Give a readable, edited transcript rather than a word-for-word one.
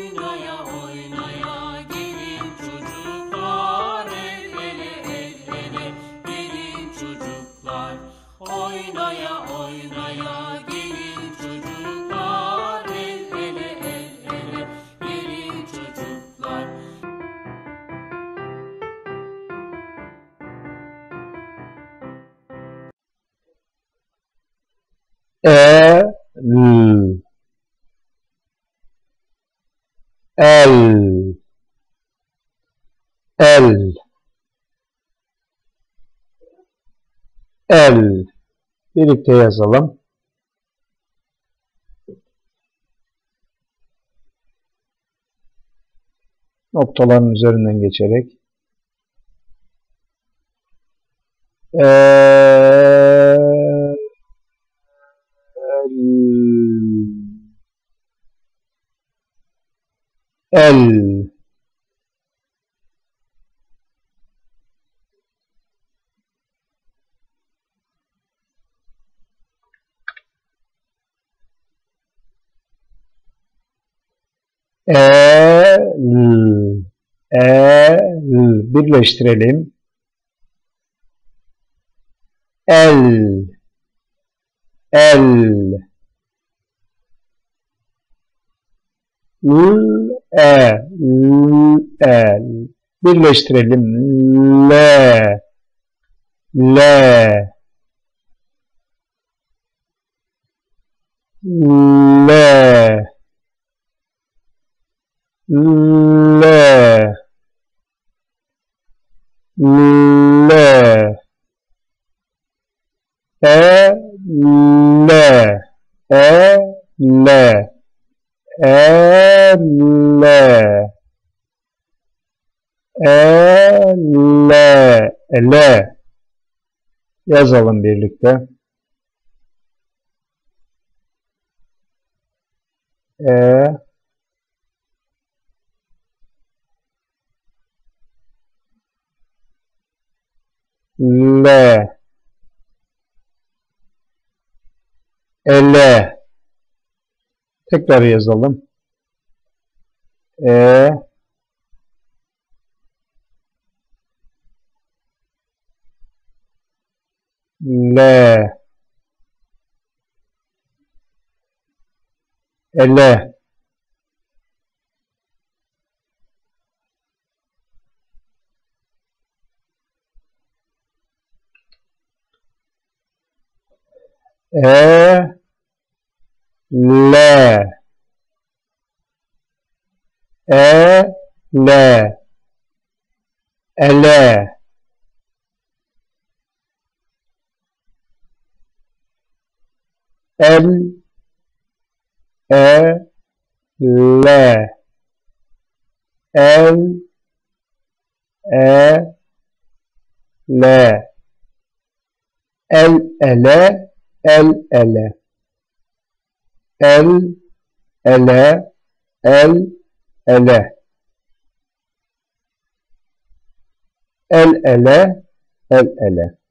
Oynaya oynaya gelin çocuklar, el ele el ele gelin çocuklar. Oynaya oynaya gelin çocuklar, el ele el ele gelin çocuklar. El, el, el. Birlikte yazalım. Noktaların üzerinden geçerek. El, birleştirelim. El, el, birleştirelim. Le, le, le, le, le, le, le, ele yazalım birlikte. Le, ele. Tekrar yazalım. Le, ele. Le, le, ele. El, le, el, le, el, ele, el, ele, el, ele, el, ele, el, ele, el, ele.